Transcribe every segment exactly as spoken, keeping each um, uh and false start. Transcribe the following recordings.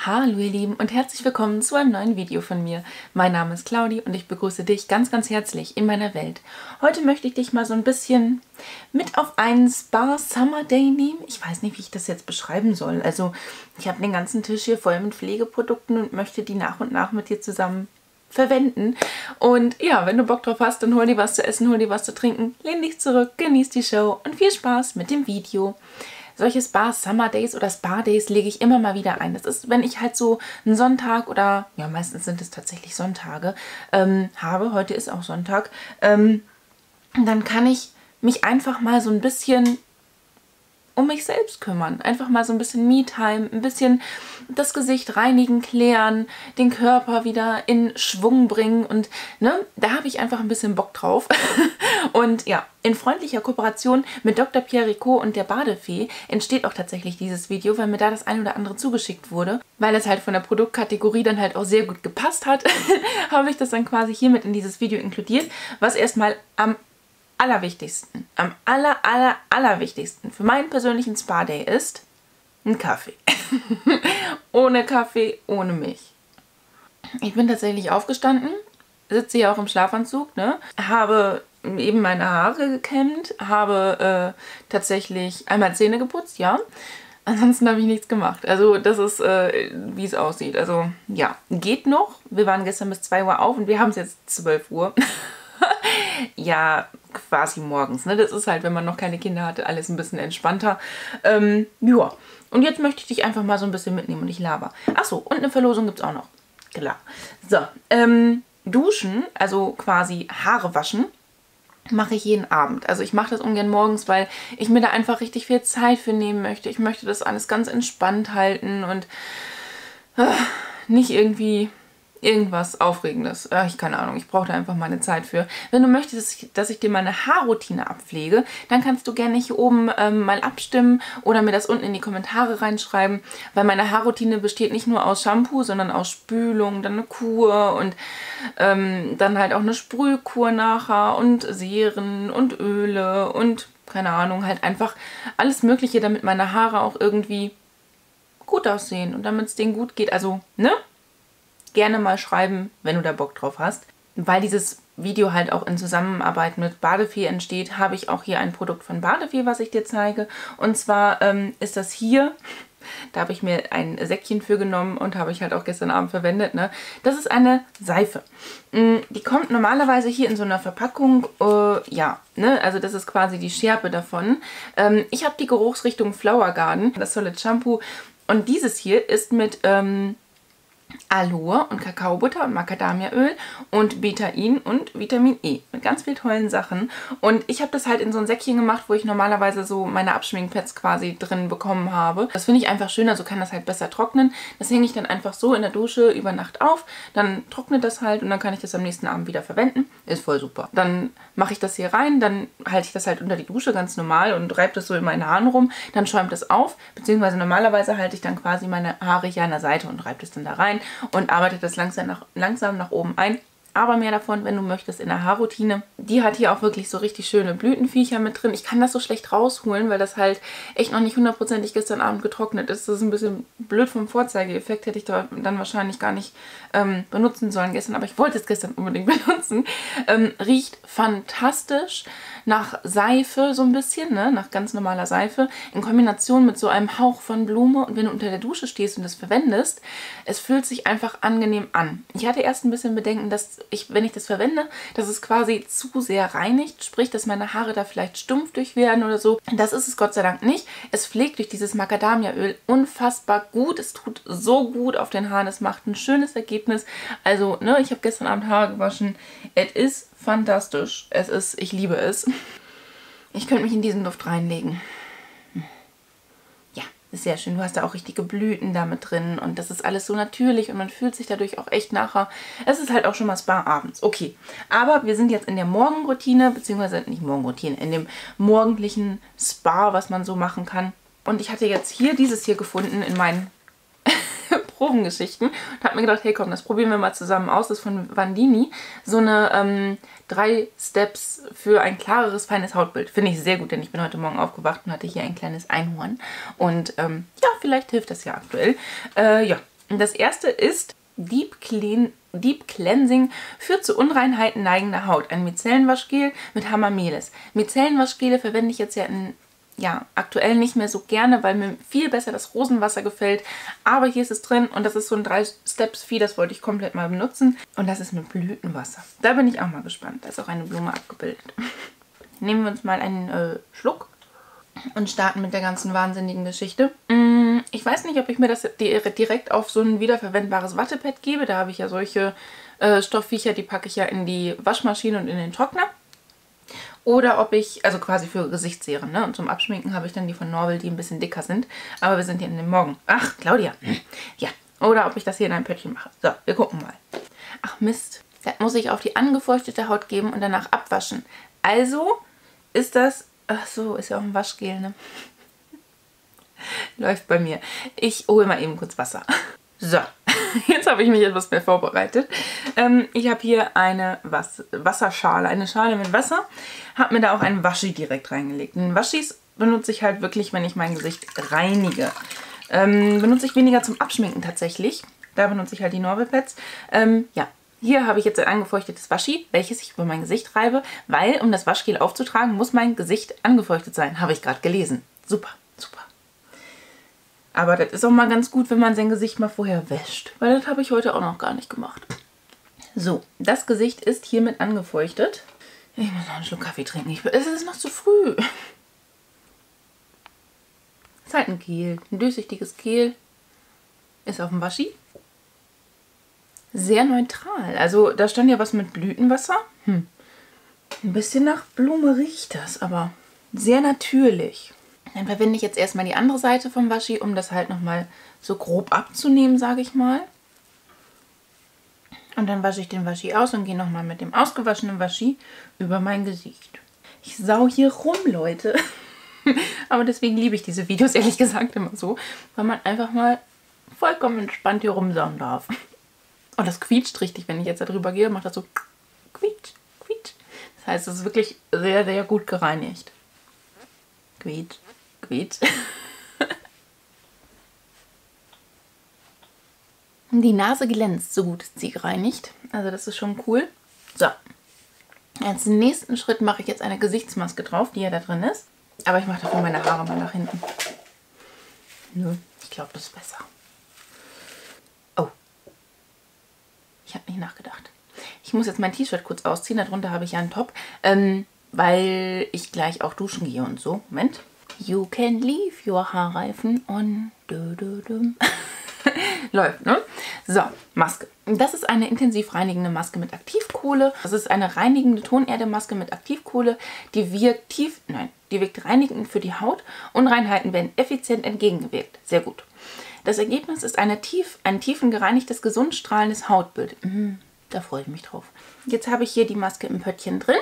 Hallo ihr Lieben und herzlich willkommen zu einem neuen Video von mir. Mein Name ist Claudi und ich begrüße dich ganz ganz herzlich in meiner Welt. Heute möchte ich dich mal so ein bisschen mit auf einen Spa Summer Day nehmen. Ich weiß nicht, wie ich das jetzt beschreiben soll. Also ich habe den ganzen Tisch hier voll mit Pflegeprodukten und möchte die nach und nach mit dir zusammen verwenden. Und ja, wenn du Bock drauf hast, dann hol dir was zu essen, hol dir was zu trinken, lehn dich zurück, genieß die Show und viel Spaß mit dem Video. Solche Spa Summer Days oder Spa Days lege ich immer mal wieder ein. Das ist, wenn ich halt so einen Sonntag oder, ja meistens sind es tatsächlich Sonntage, ähm, habe, heute ist auch Sonntag, ähm, dann kann ich mich einfach mal so ein bisschen um mich selbst kümmern. Einfach mal so ein bisschen Me-Time, ein bisschen das Gesicht reinigen, klären, den Körper wieder in Schwung bringen und ne, da habe ich einfach ein bisschen Bock drauf. Und ja, in freundlicher Kooperation mit Doktor Pierre Ricot und der Badefee entsteht auch tatsächlich dieses Video, weil mir da das ein oder andere zugeschickt wurde. Weil es halt von der Produktkategorie dann halt auch sehr gut gepasst hat, habe ich das dann quasi hier mit in dieses Video inkludiert, was erstmal am allerwichtigsten, am aller, aller, allerwichtigsten für meinen persönlichen Spa-Day ist ein Kaffee. Ohne Kaffee, ohne Milch. Ich bin tatsächlich aufgestanden, sitze hier auch im Schlafanzug, ne? Habe eben meine Haare gekämmt, habe äh, tatsächlich einmal Zähne geputzt, ja. Ansonsten habe ich nichts gemacht. Also das ist, äh, wie es aussieht. Also ja, geht noch. Wir waren gestern bis zwei Uhr auf und wir haben es jetzt zwölf Uhr. Ja, quasi morgens. Ne? Das ist halt, wenn man noch keine Kinder hatte, alles ein bisschen entspannter. Ähm, ja, und jetzt möchte ich dich einfach mal so ein bisschen mitnehmen und ich laber. Achso, und eine Verlosung gibt es auch noch. Klar. So, ähm, duschen, also quasi Haare waschen, mache ich jeden Abend. Also ich mache das ungern morgens, weil ich mir da einfach richtig viel Zeit für nehmen möchte. Ich möchte das alles ganz entspannt halten und äh, nicht irgendwie irgendwas Aufregendes. Ach, ich keine Ahnung, ich brauche da einfach meine Zeit für. Wenn du möchtest, dass ich, dass ich dir meine Haarroutine abpflege, dann kannst du gerne hier oben ähm, mal abstimmen oder mir das unten in die Kommentare reinschreiben, weil meine Haarroutine besteht nicht nur aus Shampoo, sondern aus Spülung, dann eine Kur und ähm, dann halt auch eine Sprühkur nachher und Seren und Öle und keine Ahnung, halt einfach alles Mögliche, damit meine Haare auch irgendwie gut aussehen und damit es denen gut geht. Also, ne? Gerne mal schreiben, wenn du da Bock drauf hast. Weil dieses Video halt auch in Zusammenarbeit mit Badefee entsteht, habe ich auch hier ein Produkt von Badefee, was ich dir zeige. Und zwar ähm, ist das hier, da habe ich mir ein Säckchen für genommen und habe ich halt auch gestern Abend verwendet. Ne? Das ist eine Seife. Die kommt normalerweise hier in so einer Verpackung, äh, ja, ne? Also das ist quasi die Schärpe davon. Ähm, ich habe die Geruchsrichtung Flower Garden, das Solid Shampoo. Und dieses hier ist mit Ähm, Aloe und Kakaobutter und Macadamiaöl und Betain und Vitamin E. Mit ganz vielen tollen Sachen. Und ich habe das halt in so ein Säckchen gemacht, wo ich normalerweise so meine Abschminkpads quasi drin bekommen habe. Das finde ich einfach schöner, so kann das halt besser trocknen. Das hänge ich dann einfach so in der Dusche über Nacht auf. Dann trocknet das halt und dann kann ich das am nächsten Abend wieder verwenden. Ist voll super. Dann mache ich das hier rein, dann halte ich das halt unter die Dusche ganz normal und reibe das so in meinen Haaren rum. Dann schäumt das auf, beziehungsweise normalerweise halte ich dann quasi meine Haare hier an der Seite und reibe das dann da rein und arbeite das langsam nach, langsam nach oben ein. Aber mehr davon, wenn du möchtest, in der Haarroutine. Die hat hier auch wirklich so richtig schöne Blütenviecher mit drin. Ich kann das so schlecht rausholen, weil das halt echt noch nicht hundertprozentig gestern Abend getrocknet ist. Das ist ein bisschen blöd vom Vorzeigeeffekt. Hätte ich da dann wahrscheinlich gar nicht ähm, benutzen sollen gestern. Aber ich wollte es gestern unbedingt benutzen. Ähm, riecht fantastisch nach Seife so ein bisschen, ne? Nach ganz normaler Seife. In Kombination mit so einem Hauch von Blume. Und wenn du unter der Dusche stehst und das verwendest, es fühlt sich einfach angenehm an. Ich hatte erst ein bisschen Bedenken, dass ich, wenn ich das verwende, dass es quasi zu sehr reinigt, sprich, dass meine Haare da vielleicht stumpf durch werden oder so. Das ist es Gott sei Dank nicht. Es pflegt durch dieses Macadamiaöl unfassbar gut. Es tut so gut auf den Haaren. Es macht ein schönes Ergebnis. Also, ne, ich habe gestern Abend Haare gewaschen. Es ist fantastisch. Es ist, ich liebe es. Ich könnte mich in diesen Duft reinlegen. Ist sehr schön. Du hast da auch richtige Blüten damit drin und das ist alles so natürlich und man fühlt sich dadurch auch echt nachher. Es ist halt auch schon mal Spa abends. Okay, aber wir sind jetzt in der Morgenroutine, beziehungsweise nicht Morgenroutine, in dem morgendlichen Spa, was man so machen kann. Und ich hatte jetzt hier dieses hier gefunden in meinen Probengeschichten und habe mir gedacht, hey komm, das probieren wir mal zusammen aus. Das ist von Vandini. So eine ähm, drei Steps für ein klareres, feines Hautbild. Finde ich sehr gut, denn ich bin heute Morgen aufgewacht und hatte hier ein kleines Einhorn. Und ähm, ja, vielleicht hilft das ja aktuell. Äh, ja, Das erste ist Deep, Clean, Deep Cleansing für zu Unreinheiten neigende Haut. Ein Micellenwaschgel mit Hamamelis. Micellenwaschgele verwende ich jetzt ja in Ja, aktuell nicht mehr so gerne, weil mir viel besser das Rosenwasser gefällt. Aber hier ist es drin und das ist so ein drei Steps Vieh, das wollte ich komplett mal benutzen. Und das ist mit Blütenwasser. Da bin ich auch mal gespannt. Da ist auch eine Blume abgebildet. Nehmen wir uns mal einen äh, Schluck und starten mit der ganzen wahnsinnigen Geschichte. Ich weiß nicht, ob ich mir das direkt auf so ein wiederverwendbares Wattepad gebe. Da habe ich ja solche äh, Stoffviecher, die packe ich ja in die Waschmaschine und in den Trockner. Oder ob ich, also quasi für Gesichtsserien, ne? Und zum Abschminken habe ich dann die von Norville, die ein bisschen dicker sind. Aber wir sind hier in den Morgen. Ach, Claudia. Ja. Oder ob ich das hier in ein Pöttchen mache. So, wir gucken mal. Ach Mist. Das muss ich auf die angefeuchtete Haut geben und danach abwaschen. Also ist das... Ach so, ist ja auch ein Waschgel, ne? Läuft bei mir. Ich hole mal eben kurz Wasser. So. Jetzt habe ich mich etwas mehr vorbereitet. Ähm, ich habe hier eine Was Wasserschale, eine Schale mit Wasser. Habe mir da auch einen Waschi direkt reingelegt. Einen Waschis benutze ich halt wirklich, wenn ich mein Gesicht reinige. Ähm, benutze ich weniger zum Abschminken tatsächlich. Da benutze ich halt die Norville Pads. Ähm, ja, hier habe ich jetzt ein angefeuchtetes Waschi, welches ich über mein Gesicht reibe, weil, um das Waschgel aufzutragen, muss mein Gesicht angefeuchtet sein. Habe ich gerade gelesen. Super, super. Aber das ist auch mal ganz gut, wenn man sein Gesicht mal vorher wäscht. Weil das habe ich heute auch noch gar nicht gemacht. So, das Gesicht ist hiermit angefeuchtet. Ich muss noch einen Schluck Kaffee trinken. Ich, es ist noch zu früh. Es ist halt ein Gel. Ein durchsichtiges Gel. Ist auf dem Waschi. Sehr neutral. Also da stand ja was mit Blütenwasser. Hm. Ein bisschen nach Blume riecht das, aber sehr natürlich. Dann verwende ich jetzt erstmal die andere Seite vom Waschi, um das halt nochmal so grob abzunehmen, sage ich mal. Und dann wasche ich den Waschi aus und gehe nochmal mit dem ausgewaschenen Waschi über mein Gesicht. Ich sau hier rum, Leute. Aber deswegen liebe ich diese Videos ehrlich gesagt immer so, weil man einfach mal vollkommen entspannt hier rumsauen darf. Und das quietscht richtig, wenn ich jetzt da drüber gehe, macht das so quietsch, quietsch. Das heißt, es ist wirklich sehr, sehr gut gereinigt. Quietsch. Die Nase glänzt, so gut ist sie gereinigt. Also das ist schon cool. So. Als nächsten Schritt mache ich jetzt eine Gesichtsmaske drauf, die ja da drin ist. Aber ich mache dafür meine Haare mal nach hinten. Nö, ich glaube, das ist besser. Oh. Ich habe nicht nachgedacht. Ich muss jetzt mein T-Shirt kurz ausziehen. Darunter habe ich ja einen Top. Ähm, weil ich gleich auch duschen gehe und so. Moment. You can leave your Haarreifen on. Du, du, du. Läuft, ne? So, Maske. Das ist eine intensiv reinigende Maske mit Aktivkohle. Das ist eine reinigende Tonerde-Maske mit Aktivkohle. Die wirkt tief, nein, die wirkt reinigend für die Haut. Unreinheiten werden effizient entgegengewirkt. Sehr gut. Das Ergebnis ist eine tief, ein tiefen gereinigtes, gesund strahlendes Hautbild. Mhm, da freue ich mich drauf. Jetzt habe ich hier die Maske im Pöttchen drin.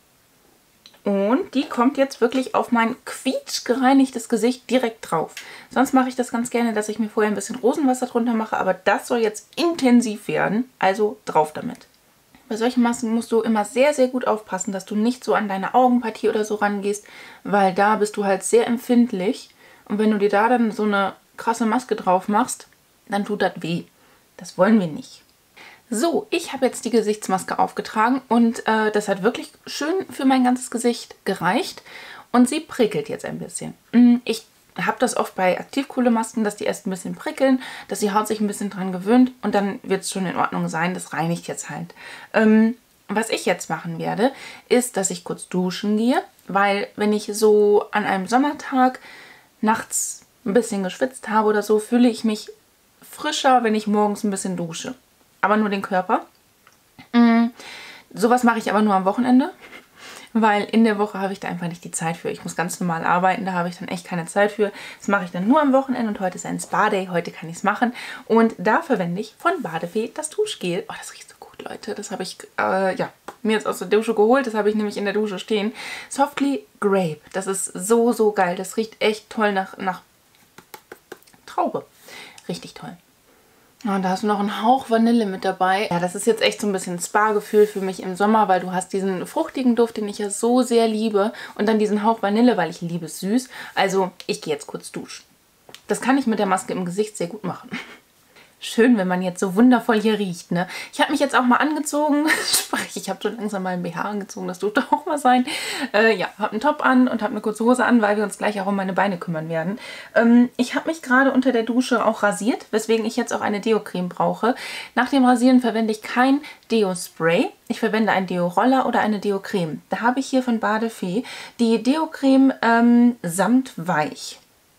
Und die kommt jetzt wirklich auf mein quietschgereinigtes Gesicht direkt drauf. Sonst mache ich das ganz gerne, dass ich mir vorher ein bisschen Rosenwasser drunter mache. Aber das soll jetzt intensiv werden. Also drauf damit. Bei solchen Masken musst du immer sehr, sehr gut aufpassen, dass du nicht so an deine Augenpartie oder so rangehst. Weil da bist du halt sehr empfindlich. Und wenn du dir da dann so eine krasse Maske drauf machst, dann tut das weh. Das wollen wir nicht. So, ich habe jetzt die Gesichtsmaske aufgetragen und äh, das hat wirklich schön für mein ganzes Gesicht gereicht und sie prickelt jetzt ein bisschen. Ich habe das oft bei Aktivkohlemasken, dass die erst ein bisschen prickeln, dass die Haut sich ein bisschen dran gewöhnt und dann wird es schon in Ordnung sein. Das reinigt jetzt halt. Ähm, was ich jetzt machen werde, ist, dass ich kurz duschen gehe, weil wenn ich so an einem Sommertag nachts ein bisschen geschwitzt habe oder so, fühle ich mich frischer, wenn ich morgens ein bisschen dusche. Aber nur den Körper. Mm, sowas mache ich aber nur am Wochenende, weil in der Woche habe ich da einfach nicht die Zeit für. Ich muss ganz normal arbeiten, da habe ich dann echt keine Zeit für. Das mache ich dann nur am Wochenende und heute ist ein Spa-Day, heute kann ich es machen. Und da verwende ich von Badefee das Duschgel. Oh, das riecht so gut, Leute. Das habe ich äh, ja, mir jetzt aus der Dusche geholt. Das habe ich nämlich in der Dusche stehen. Softly Grape. Das ist so, so geil. Das riecht echt toll nach, nach Traube. Richtig toll. Und da hast du noch einen Hauch Vanille mit dabei. Ja, das ist jetzt echt so ein bisschen Spa-Gefühl für mich im Sommer, weil du hast diesen fruchtigen Duft, den ich ja so sehr liebe. Und dann diesen Hauch Vanille, weil ich liebe es süß. Also ich gehe jetzt kurz duschen. Das kann ich mit der Maske im Gesicht sehr gut machen. Schön, wenn man jetzt so wundervoll hier riecht, ne? Ich habe mich jetzt auch mal angezogen. Sprich, ich habe schon langsam mal einen B H angezogen. Das durfte auch mal sein. Äh, ja, habe einen Top an und habe eine kurze Hose an, weil wir uns gleich auch um meine Beine kümmern werden. Ähm, ich habe mich gerade unter der Dusche auch rasiert, weswegen ich jetzt auch eine Deo-Creme brauche. Nach dem Rasieren verwende ich kein Deo-Spray. Ich verwende einen Deo-Roller oder eine Deo-Creme. Da habe ich hier von Badefee die Deo-Creme ähm, samtweich.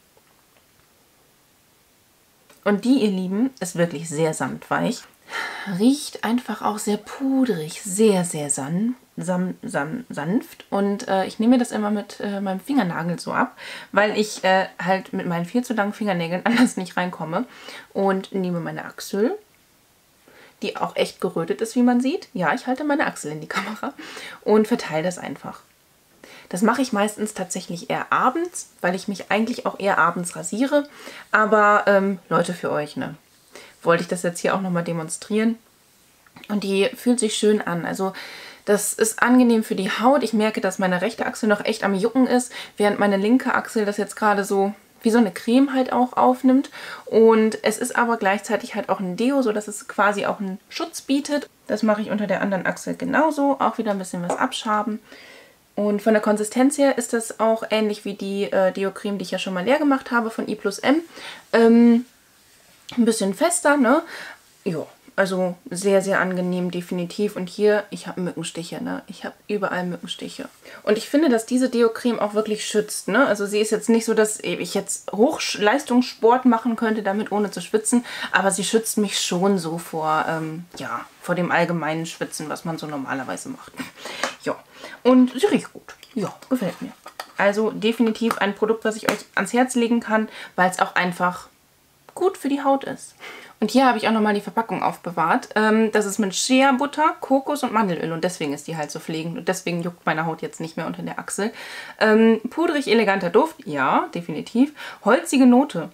Und die, ihr Lieben, ist wirklich sehr samtweich. Riecht einfach auch sehr pudrig, sehr, sehr san, sam, sam, sanft. Und äh, ich nehme mir das immer mit äh, meinem Fingernagel so ab, weil ich äh, halt mit meinen viel zu langen Fingernägeln anders nicht reinkomme. Und nehme meine Achsel, die auch echt gerötet ist, wie man sieht. Ja, ich halte meine Achsel in die Kamera und verteile das einfach. Das mache ich meistens tatsächlich eher abends, weil ich mich eigentlich auch eher abends rasiere. Aber ähm, Leute, für euch, ne, wollte ich das jetzt hier auch nochmal demonstrieren. Und die fühlt sich schön an. Also das ist angenehm für die Haut. Ich merke, dass meine rechte Achsel noch echt am Jucken ist, während meine linke Achsel das jetzt gerade so wie so eine Creme halt auch aufnimmt. Und es ist aber gleichzeitig halt auch ein Deo, sodass es quasi auch einen Schutz bietet. Das mache ich unter der anderen Achsel genauso. Auch wieder ein bisschen was abschaben. Und von der Konsistenz her ist das auch ähnlich wie die äh, Deo-Creme, die ich ja schon mal leer gemacht habe von I plus M. Ähm, ein bisschen fester, ne? Ja, also sehr, sehr angenehm, definitiv. Und hier, ich habe Mückenstiche, ne? Ich habe überall Mückenstiche. Und ich finde, dass diese Deo-Creme auch wirklich schützt, ne? Also sie ist jetzt nicht so, dass ich jetzt Hochleistungssport machen könnte, damit ohne zu schwitzen. Aber sie schützt mich schon so vor, ähm, ja, vor dem allgemeinen Schwitzen, was man so normalerweise macht. Ja. Und sie riecht gut. Ja, gefällt mir. Also definitiv ein Produkt, was ich euch ans Herz legen kann, weil es auch einfach gut für die Haut ist. Und hier habe ich auch nochmal die Verpackung aufbewahrt. Ähm, das ist mit Shea Butter, Kokos und Mandelöl und deswegen ist die halt so pflegend und deswegen juckt meine Haut jetzt nicht mehr unter der Achsel. Ähm, pudrig eleganter Duft, ja, definitiv. Holzige Note.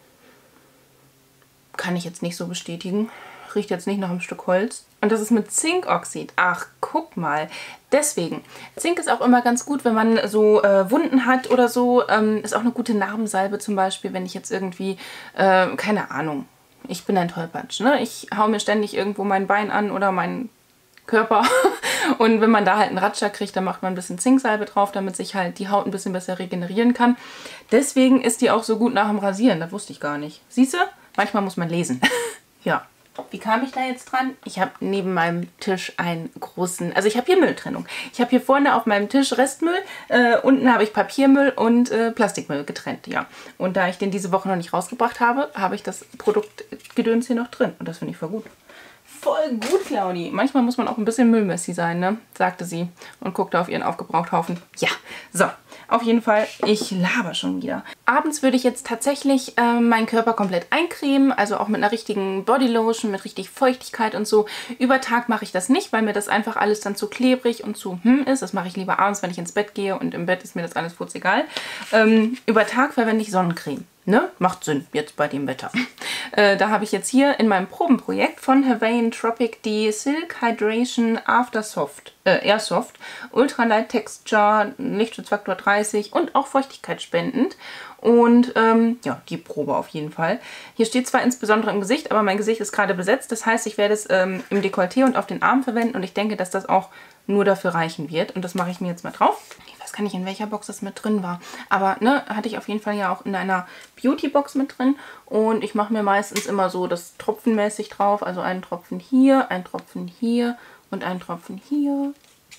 Kann ich jetzt nicht so bestätigen. Riecht jetzt nicht nach einem Stück Holz. Und das ist mit Zinkoxid. Ach, guck mal. Deswegen. Zink ist auch immer ganz gut, wenn man so äh, Wunden hat oder so. Ähm, ist auch eine gute Narbensalbe zum Beispiel, wenn ich jetzt irgendwie, äh, keine Ahnung, ich bin ein Tollpatsch, ne? Ich hau mir ständig irgendwo mein Bein an oder meinen Körper. Und wenn man da halt einen Ratscher kriegt, dann macht man ein bisschen Zinksalbe drauf, damit sich halt die Haut ein bisschen besser regenerieren kann. Deswegen ist die auch so gut nach dem Rasieren. Das wusste ich gar nicht. Siehst du? Manchmal muss man lesen. Ja. Wie kam ich da jetzt dran? Ich habe neben meinem Tisch einen großen, also ich habe hier Mülltrennung. Ich habe hier vorne auf meinem Tisch Restmüll, äh, unten habe ich Papiermüll und äh, Plastikmüll getrennt, ja. Und da ich den diese Woche noch nicht rausgebracht habe, habe ich das Produktgedöns hier noch drin. Und das finde ich voll gut. Voll gut, Claudi. Manchmal muss man auch ein bisschen Müllmessi sein, ne? Sagte sie und guckte auf ihren Aufgebrauchthaufen. Ja, so. Auf jeden Fall, ich laber schon wieder. Abends würde ich jetzt tatsächlich äh, meinen Körper komplett eincremen, also auch mit einer richtigen Bodylotion, mit richtig Feuchtigkeit und so. Über Tag mache ich das nicht, weil mir das einfach alles dann zu klebrig und zu hm ist. Das mache ich lieber abends, wenn ich ins Bett gehe und im Bett ist mir das alles putzegal. Ähm, über Tag verwende ich Sonnencreme. Ne? Macht Sinn, jetzt bei dem Wetter. Äh, da habe ich jetzt hier in meinem Probenprojekt von Hawaiian Tropic die Silk Hydration After Soft, äh, Airsoft, Ultralight Texture, Lichtschutzfaktor dreißig und auch feuchtigkeitsspendend. Und ähm, ja, die Probe auf jeden Fall. Hier steht zwar insbesondere im Gesicht, aber mein Gesicht ist gerade besetzt. Das heißt, ich werde es ähm, im Dekolleté und auf den Armen verwenden und ich denke, dass das auch nur dafür reichen wird. Und das mache ich mir jetzt mal drauf. Ich weiß gar nicht, in welcher Box das mit drin war. Aber ne, hatte ich auf jeden Fall ja auch in einer Beauty-Box mit drin. Und ich mache mir meistens immer so das tropfenmäßig drauf. Also einen Tropfen hier, einen Tropfen hier und einen Tropfen hier.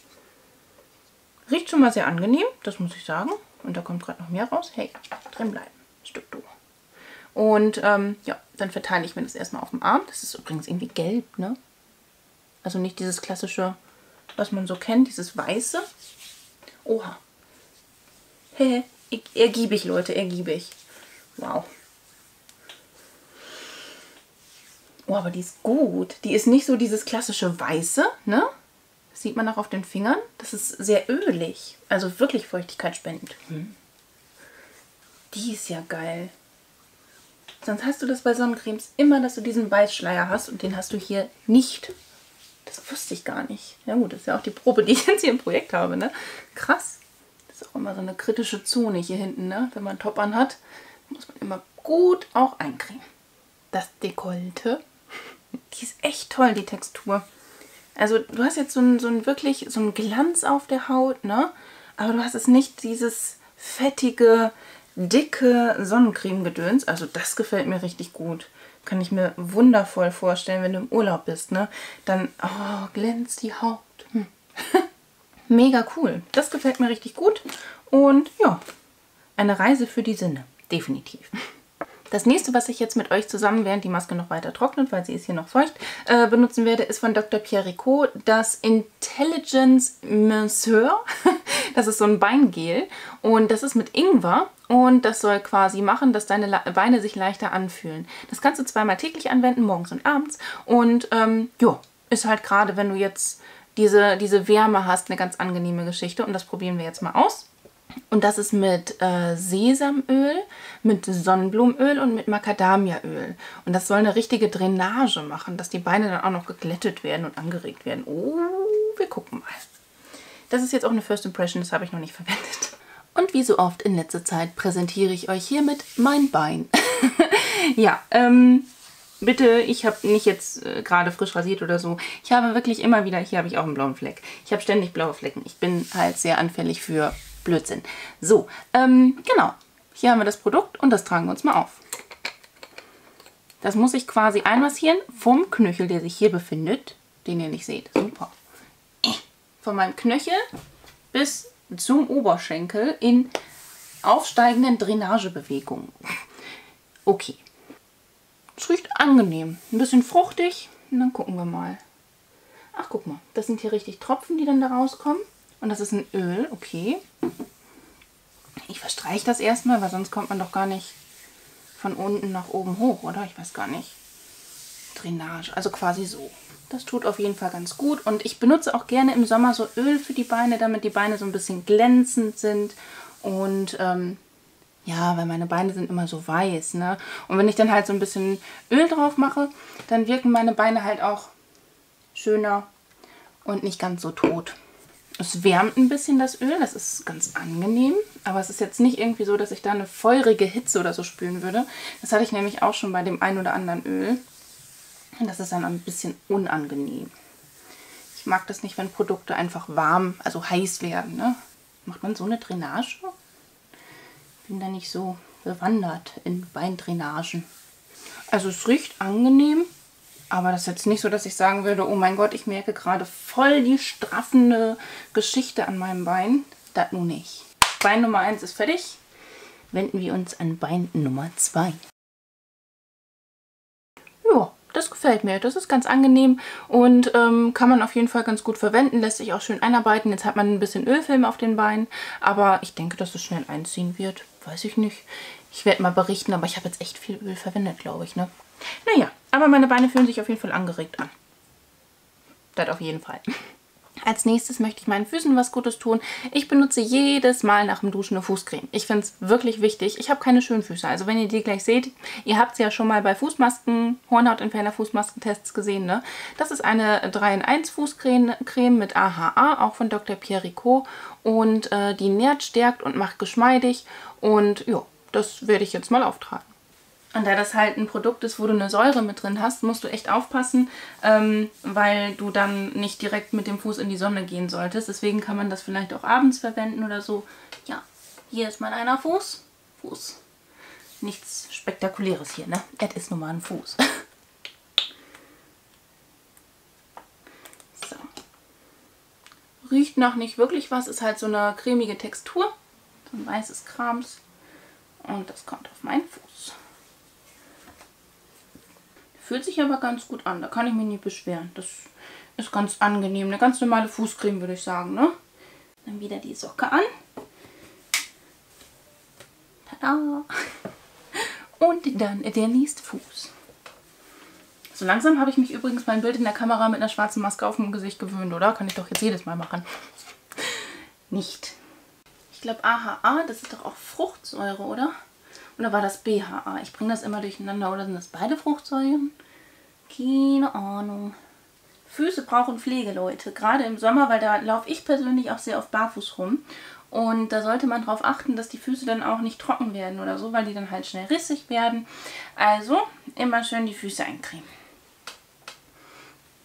Riecht schon mal sehr angenehm, das muss ich sagen. Und da kommt gerade noch mehr raus. Hey, drin bleiben. Stück du. Und ähm, ja, dann verteile ich mir das erstmal auf dem Arm. Das ist übrigens irgendwie gelb, ne? Also nicht dieses klassische, was man so kennt, dieses weiße. Oha. Hehe, ergiebig, Leute, ergiebig. Wow. Oh, aber die ist gut. Die ist nicht so dieses klassische weiße, ne? Das sieht man auch auf den Fingern. Das ist sehr ölig. Also wirklich feuchtigkeitsspendend. Hm. Die ist ja geil. Sonst hast du das bei Sonnencremes immer, dass du diesen Weißschleier hast und den hast du hier nicht. Das wusste ich gar nicht. Ja gut, das ist ja auch die Probe, die ich jetzt hier im Projekt habe, ne? Krass. Das ist auch immer so eine kritische Zone hier hinten, ne? Wenn man Top an hat, muss man immer gut auch eincremen. Das Dekolleté. Die ist echt toll, die Textur. Also du hast jetzt so einen, so einen wirklich so einen Glanz auf der Haut, ne? Aber du hast es nicht dieses fettige, dicke Sonnencreme-Gedöns. Also das gefällt mir richtig gut. Kann ich mir wundervoll vorstellen, wenn du im Urlaub bist, ne? Dann, oh, glänzt die Haut. Hm. Mega cool. Das gefällt mir richtig gut. Und ja, eine Reise für die Sinne. Definitiv. Das nächste, was ich jetzt mit euch zusammen, während die Maske noch weiter trocknet, weil sie ist hier noch feucht, äh, benutzen werde, ist von Doktor Pierricot das Intelligence Masseur. Das ist so ein Beingel und das ist mit Ingwer und das soll quasi machen, dass deine Beine sich leichter anfühlen. Das kannst du zweimal täglich anwenden, morgens und abends. Und ähm, ja, ist halt gerade, wenn du jetzt diese, diese Wärme hast, eine ganz angenehme Geschichte. Und das probieren wir jetzt mal aus. Und das ist mit äh, Sesamöl, mit Sonnenblumenöl und mit Macadamiaöl. Und das soll eine richtige Drainage machen, dass die Beine dann auch noch geglättet werden und angeregt werden. Oh, wir gucken mal. Das ist jetzt auch eine First Impression, das habe ich noch nicht verwendet. Und wie so oft in letzter Zeit präsentiere ich euch hiermit mein Bein. Ja, ähm... bitte, ich habe nicht jetzt äh, gerade frisch rasiert oder so. Ich habe wirklich immer wieder, hier habe ich auch einen blauen Fleck. Ich habe ständig blaue Flecken. Ich bin halt sehr anfällig für Blödsinn. So, ähm, genau. Hier haben wir das Produkt und das tragen wir uns mal auf. Das muss ich quasi einmassieren vom Knöchel, der sich hier befindet, den ihr nicht seht. Super. Von meinem Knöchel bis zum Oberschenkel in aufsteigenden Drainagebewegungen. Okay. Es riecht angenehm. Ein bisschen fruchtig. Und dann gucken wir mal. Ach, guck mal. Das sind hier richtig Tropfen, die dann da rauskommen. Und das ist ein Öl. Okay. Ich verstreiche das erstmal, weil sonst kommt man doch gar nicht von unten nach oben hoch, oder? Ich weiß gar nicht. Drainage. Also quasi so. Das tut auf jeden Fall ganz gut. Und ich benutze auch gerne im Sommer so Öl für die Beine, damit die Beine so ein bisschen glänzend sind. Und ähm, ja, weil meine Beine sind immer so weiß, ne? Und wenn ich dann halt so ein bisschen Öl drauf mache, dann wirken meine Beine halt auch schöner und nicht ganz so tot. Es wärmt ein bisschen das Öl, das ist ganz angenehm. Aber es ist jetzt nicht irgendwie so, dass ich da eine feurige Hitze oder so spüren würde. Das hatte ich nämlich auch schon bei dem einen oder anderen Öl. Und das ist dann ein bisschen unangenehm. Ich mag das nicht, wenn Produkte einfach warm, also heiß werden, ne? Macht man so eine Drainage? Bin da nicht so bewandert in Beindrainagen. Also es riecht angenehm, aber das ist jetzt nicht so, dass ich sagen würde, oh mein Gott, ich merke gerade voll die straffende Geschichte an meinem Bein. Das nun nicht. Bein Nummer eins ist fertig. Wenden wir uns an Bein Nummer zwei. Ja, das gefällt mir. Das ist ganz angenehm und ähm, kann man auf jeden Fall ganz gut verwenden. Lässt sich auch schön einarbeiten. Jetzt hat man ein bisschen Ölfilm auf den Beinen, aber ich denke, dass es schnell einziehen wird. Weiß ich nicht. Ich werde mal berichten, aber ich habe jetzt echt viel Öl verwendet, glaube ich, ne? Naja, aber meine Beine fühlen sich auf jeden Fall angeregt an. Das auf jeden Fall. Als nächstes möchte ich meinen Füßen was Gutes tun. Ich benutze jedes Mal nach dem Duschen eine Fußcreme. Ich finde es wirklich wichtig. Ich habe keine schönen Füße. Also wenn ihr die gleich seht, ihr habt sie ja schon mal bei Fußmasken, Hornhautentferner Fußmaskentests gesehen, ne? Das ist eine drei in eins Fußcreme Creme mit A H A, auch von Doktor Pierricot. Und äh, die nährt, stärkt und macht geschmeidig. Und ja, das werde ich jetzt mal auftragen. Und da das halt ein Produkt ist, wo du eine Säure mit drin hast, musst du echt aufpassen, ähm, weil du dann nicht direkt mit dem Fuß in die Sonne gehen solltest. Deswegen kann man das vielleicht auch abends verwenden oder so. Ja, hier ist mein einer Fuß. Fuß. Nichts Spektakuläres hier, ne? Es ist nun mal ein Fuß. So. Riecht nach nicht wirklich was, ist halt so eine cremige Textur. So ein weißes Krams. Und das kommt auf meinen Fuß. Fühlt sich aber ganz gut an, da kann ich mich nicht beschweren. Das ist ganz angenehm. Eine ganz normale Fußcreme, würde ich sagen, ne? Dann wieder die Socke an. Tada! Und dann der nächste Fuß. So langsam habe ich mich übrigens mein Bild in der Kamera mit einer schwarzen Maske auf dem Gesicht gewöhnt, oder? Kann ich doch jetzt jedes Mal machen. Nicht. Ich glaube A H A, das ist doch auch Fruchtsäure, oder? Oder war das B H A? Ich bringe das immer durcheinander. Oder sind das beide Fruchtsäuren? Keine Ahnung. Füße brauchen Pflege, Leute. Gerade im Sommer, weil da laufe ich persönlich auch sehr oft barfuß rum. Und da sollte man darauf achten, dass die Füße dann auch nicht trocken werden oder so, weil die dann halt schnell rissig werden. Also immer schön die Füße eincremen.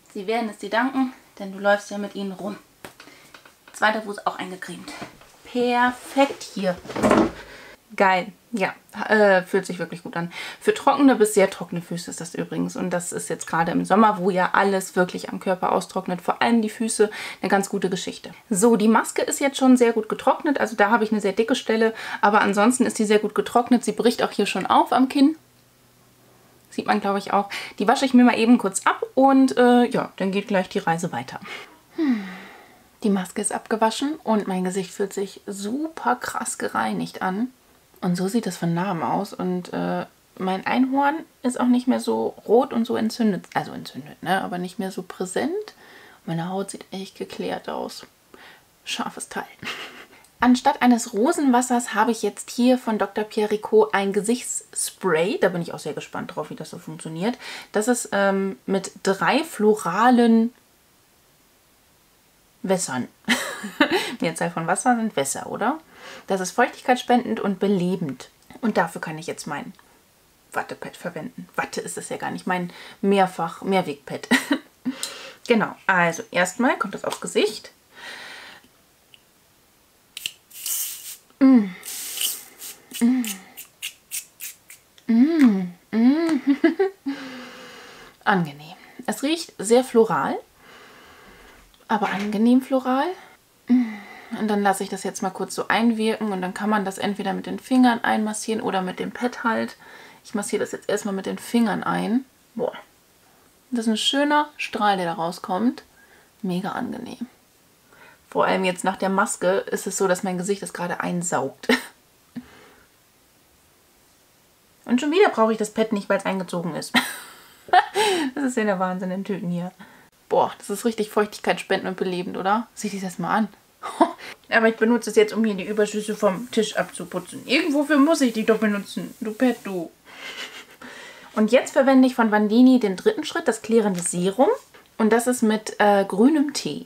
Sie werden es dir danken, denn du läufst ja mit ihnen rum. Zweiter Fuß auch eingecremt. Perfekt hier. Geil. Ja, äh, fühlt sich wirklich gut an. Für trockene bis sehr trockene Füße ist das übrigens. Und das ist jetzt gerade im Sommer, wo ja alles wirklich am Körper austrocknet, vor allem die Füße, eine ganz gute Geschichte. So, die Maske ist jetzt schon sehr gut getrocknet. Also da habe ich eine sehr dicke Stelle. Aber ansonsten ist die sehr gut getrocknet. Sie bricht auch hier schon auf am Kinn. Sieht man, glaube ich, auch. Die wasche ich mir mal eben kurz ab und äh, ja, dann geht gleich die Reise weiter. Hm. Die Maske ist abgewaschen und mein Gesicht fühlt sich super krass gereinigt an. Und so sieht das von nahem aus. Und äh, mein Einhorn ist auch nicht mehr so rot und so entzündet. Also entzündet, ne? Aber nicht mehr so präsent. Meine Haut sieht echt geklärt aus. Scharfes Teil. Anstatt eines Rosenwassers habe ich jetzt hier von Doktor Pierricot ein Gesichtsspray. Da bin ich auch sehr gespannt drauf, wie das so funktioniert. Das ist ähm, mit drei floralen Wässern. Mehrzahl von Wasser sind Wässer, oder? Das ist feuchtigkeitsspendend und belebend. Und dafür kann ich jetzt mein Wattepad verwenden. Watte ist es ja gar nicht, mein mehrfach Mehrwegpad. Genau, also erstmal kommt das aufs Gesicht. Mm. Mm. Mm. Mm. Angenehm. Es riecht sehr floral, aber angenehm floral. Und dann lasse ich das jetzt mal kurz so einwirken und dann kann man das entweder mit den Fingern einmassieren oder mit dem Pad halt. Ich massiere das jetzt erstmal mit den Fingern ein. Boah. Das ist ein schöner Strahl, der da rauskommt. Mega angenehm. Vor allem jetzt nach der Maske ist es so, dass mein Gesicht das gerade einsaugt. Und schon wieder brauche ich das Pad nicht, weil es eingezogen ist. Das ist ja der Wahnsinn in Tüten hier. Boah, das ist richtig feuchtigkeitsspendend und belebend, oder? Sieh dich das mal an. Aber ich benutze es jetzt, um hier die Überschüsse vom Tisch abzuputzen. Irgendwofür muss ich die doch benutzen. Du Pet, du. Und jetzt verwende ich von Vandini den dritten Schritt, das klärende Serum. Und das ist mit äh, grünem Tee.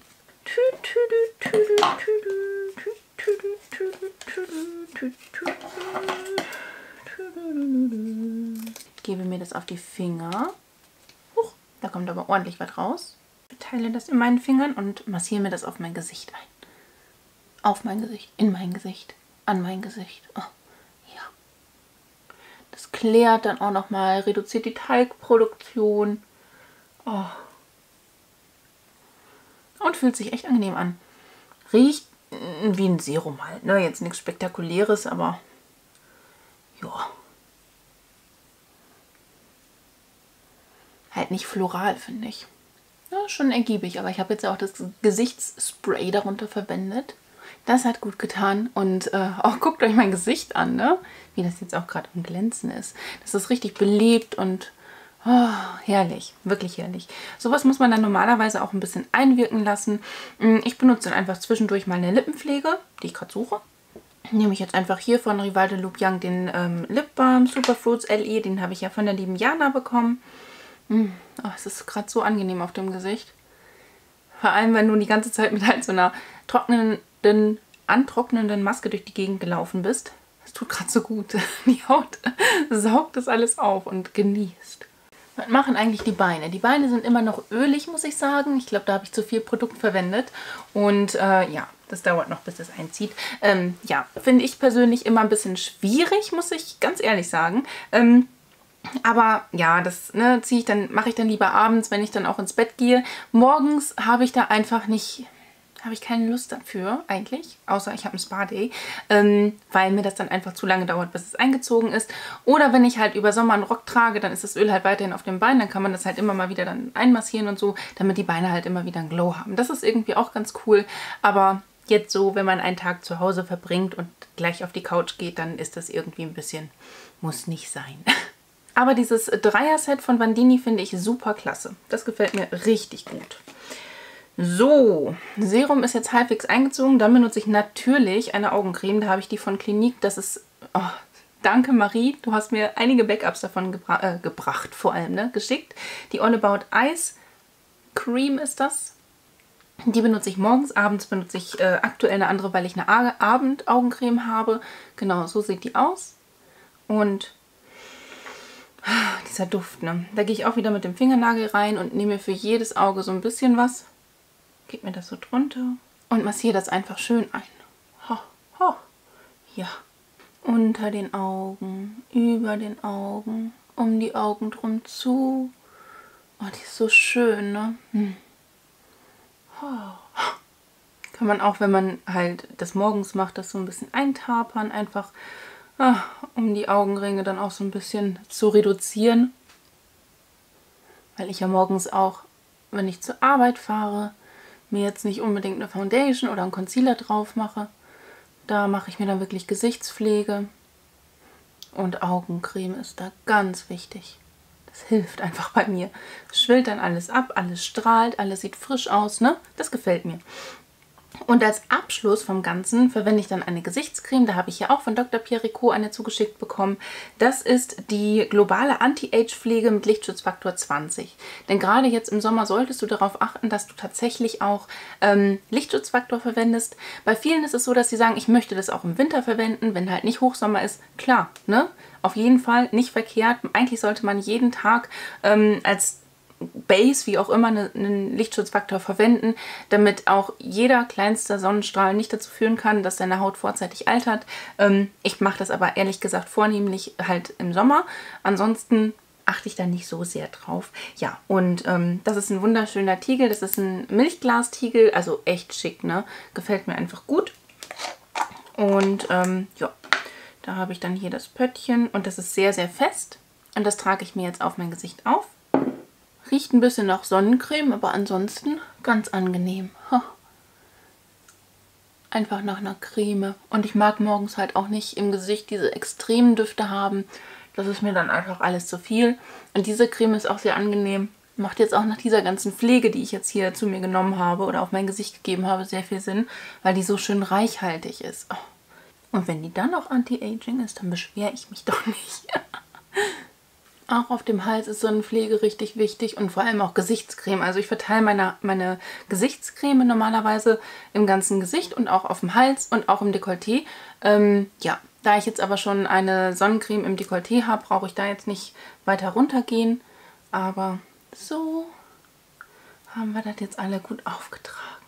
Ich gebe mir das auf die Finger. Huch, da kommt aber ordentlich was raus. Ich verteile das in meinen Fingern und massiere mir das auf mein Gesicht ein. Auf mein Gesicht, in mein Gesicht, an mein Gesicht. Oh, ja. Das klärt dann auch nochmal, reduziert die Talgproduktion. Oh. Und fühlt sich echt angenehm an. Riecht wie ein Serum halt. Ne? Jetzt nichts Spektakuläres, aber ja. Halt nicht floral, finde ich. Ja, schon ergiebig, aber ich habe jetzt auch das Gesichtsspray darunter verwendet. Das hat gut getan und äh, auch guckt euch mein Gesicht an, ne? Wie das jetzt auch gerade am Glänzen ist. Das ist richtig belebt und oh, herrlich, wirklich herrlich. Sowas muss man dann normalerweise auch ein bisschen einwirken lassen. Ich benutze dann einfach zwischendurch mal eine Lippenpflege, die ich gerade suche. Nehme ich jetzt einfach hier von Rival de Loublanc den ähm, Lip Balm Superfruits L E, den habe ich ja von der lieben Jana bekommen. Oh, es ist gerade so angenehm auf dem Gesicht. Vor allem, wenn du die ganze Zeit mit halt so einer trocknenden, antrocknenden Maske durch die Gegend gelaufen bist. Das tut gerade so gut. Die Haut saugt das alles auf und genießt. Was machen eigentlich die Beine? Die Beine sind immer noch ölig, muss ich sagen. Ich glaube, da habe ich zu viel Produkt verwendet. Und äh, ja, das dauert noch, bis es einzieht. Ähm, ja, finde ich persönlich immer ein bisschen schwierig, muss ich ganz ehrlich sagen. Ähm, Aber ja, das ne, ziehe ich dann, mache ich dann lieber abends, wenn ich dann auch ins Bett gehe. Morgens habe ich da einfach nicht, habe ich keine Lust dafür eigentlich, außer ich habe einen Spa-Day, ähm, weil mir das dann einfach zu lange dauert, bis es eingezogen ist. Oder wenn ich halt über Sommer einen Rock trage, dann ist das Öl halt weiterhin auf dem Bein, dann kann man das halt immer mal wieder dann einmassieren und so, damit die Beine halt immer wieder einen Glow haben. Das ist irgendwie auch ganz cool, aber jetzt so, wenn man einen Tag zu Hause verbringt und gleich auf die Couch geht, dann ist das irgendwie ein bisschen, muss nicht sein. Aber dieses Dreier-Set von Vandini finde ich super klasse. Das gefällt mir richtig gut. So, Serum ist jetzt halbwegs eingezogen. Dann benutze ich natürlich eine Augencreme. Da habe ich die von Clinique. Das ist, oh, danke Marie. Du hast mir einige Backups davon gebra äh, gebracht, vor allem, ne, geschickt. Die All About Eyes Cream ist das. Die benutze ich morgens. Abends benutze ich äh, aktuell eine andere, weil ich eine Abendaugencreme habe. Genau, so sieht die aus. Und Dieser Duft, ne? Da gehe ich auch wieder mit dem Fingernagel rein und nehme mir für jedes Auge so ein bisschen was. Gebe mir das so drunter und massiere das einfach schön ein. Ho, ho. Ja. Unter den Augen, über den Augen, um die Augen drum zu. Oh, die ist so schön, ne? Hm. Oh. Kann man auch, wenn man halt das morgens macht, das so ein bisschen eintapern, einfach ah, um die Augenringe dann auch so ein bisschen zu reduzieren. Weil ich ja morgens auch, wenn ich zur Arbeit fahre, mir jetzt nicht unbedingt eine Foundation oder einen Concealer drauf mache. Da mache ich mir dann wirklich Gesichtspflege und Augencreme ist da ganz wichtig. Das hilft einfach bei mir. Es schwillt dann alles ab, alles strahlt, alles sieht frisch aus, ne? Das gefällt mir. Und als Abschluss vom Ganzen verwende ich dann eine Gesichtscreme. Da habe ich ja auch von Doktor Pierricot eine zugeschickt bekommen. Das ist die globale Anti-Age-Pflege mit Lichtschutzfaktor zwanzig. Denn gerade jetzt im Sommer solltest du darauf achten, dass du tatsächlich auch ähm, Lichtschutzfaktor verwendest. Bei vielen ist es so, dass sie sagen, ich möchte das auch im Winter verwenden, wenn halt nicht Hochsommer ist. Klar, ne? Auf jeden Fall nicht verkehrt. Eigentlich sollte man jeden Tag ähm, als Base, wie auch immer, einen Lichtschutzfaktor verwenden, damit auch jeder kleinste Sonnenstrahl nicht dazu führen kann, dass deine Haut vorzeitig altert. Ähm, ich mache das aber ehrlich gesagt vornehmlich halt im Sommer. Ansonsten achte ich da nicht so sehr drauf. Ja, und ähm, das ist ein wunderschöner Tiegel. Das ist ein Milchglastiegel, also echt schick, ne? Gefällt mir einfach gut. Und ähm, ja, da habe ich dann hier das Pöttchen und das ist sehr, sehr fest. Und das trage ich mir jetzt auf mein Gesicht auf. Riecht ein bisschen nach Sonnencreme, aber ansonsten ganz angenehm. Einfach nach einer Creme. Und ich mag morgens halt auch nicht im Gesicht diese extremen Düfte haben. Das ist mir dann einfach alles zu viel. Und diese Creme ist auch sehr angenehm. Macht jetzt auch nach dieser ganzen Pflege, die ich jetzt hier zu mir genommen habe oder auf mein Gesicht gegeben habe, sehr viel Sinn, weil die so schön reichhaltig ist. Und wenn die dann auch Anti-Aging ist, dann beschwere ich mich doch nicht. Auch auf dem Hals ist Sonnenpflege richtig wichtig und vor allem auch Gesichtscreme. Also ich verteile meine, meine Gesichtscreme normalerweise im ganzen Gesicht und auch auf dem Hals und auch im Dekolleté. Ähm, ja, da ich jetzt aber schon eine Sonnencreme im Dekolleté habe, brauche ich da jetzt nicht weiter runtergehen. Aber so haben wir das jetzt alle gut aufgetragen.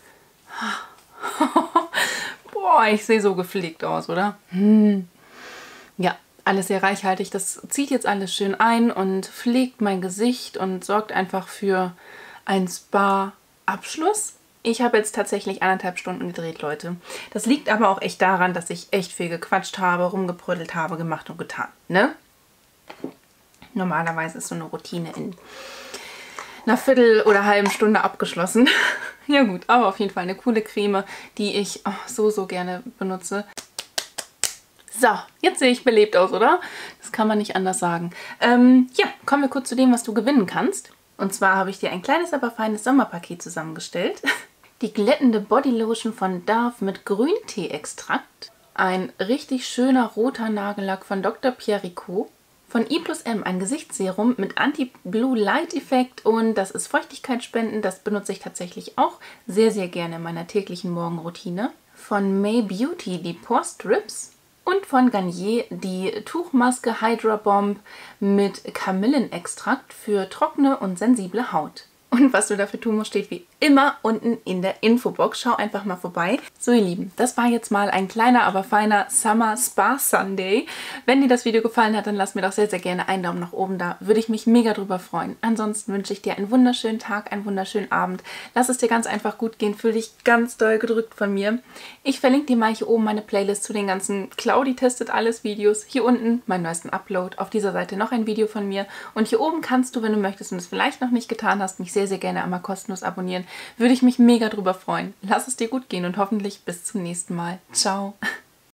Boah, ich sehe so gepflegt aus, oder? Hm. Ja. Alles sehr reichhaltig. Das zieht jetzt alles schön ein und pflegt mein Gesicht und sorgt einfach für einen Spa-Abschluss. Ich habe jetzt tatsächlich anderthalb Stunden gedreht, Leute. Das liegt aber auch echt daran, dass ich echt viel gequatscht habe, rumgebrödelt habe, gemacht und getan, ne? Normalerweise ist so eine Routine in einer Viertel- oder halben Stunde abgeschlossen. Ja gut, aber auf jeden Fall eine coole Creme, die ich oh, so, so gerne benutze. So, jetzt sehe ich belebt aus, oder? Das kann man nicht anders sagen. Ähm, ja, kommen wir kurz zu dem, was du gewinnen kannst. Und zwar habe ich dir ein kleines, aber feines Sommerpaket zusammengestellt. Die glättende Bodylotion von Dove mit Grüntee-Extrakt. Ein richtig schöner roter Nagellack von Doktor Pierricot. Von I plus M ein Gesichtsserum mit Anti-Blue-Light-Effekt und das ist feuchtigkeitsspendend. Das benutze ich tatsächlich auch sehr, sehr gerne in meiner täglichen Morgenroutine. Von May Beauty die Pore Strips. Und von Garnier die Tuchmaske Hydra Bomb mit Kamillenextrakt für trockene und sensible Haut. Und was du dafür tun musst, steht wie immer unten in der Infobox. Schau einfach mal vorbei. So ihr Lieben, das war jetzt mal ein kleiner, aber feiner Summer Spa Sunday. Wenn dir das Video gefallen hat, dann lass mir doch sehr, sehr gerne einen Daumen nach oben da. Würde ich mich mega drüber freuen. Ansonsten wünsche ich dir einen wunderschönen Tag, einen wunderschönen Abend. Lass es dir ganz einfach gut gehen. Fühl dich ganz doll gedrückt von mir. Ich verlinke dir mal hier oben meine Playlist zu den ganzen Claudi testet alles Videos. Hier unten meinen neuesten Upload. Auf dieser Seite noch ein Video von mir. Und hier oben kannst du, wenn du möchtest und es vielleicht noch nicht getan hast, mich sehr, sehr gerne einmal kostenlos abonnieren. Würde ich mich mega drüber freuen. Lass es dir gut gehen und hoffentlich bis zum nächsten Mal. Ciao!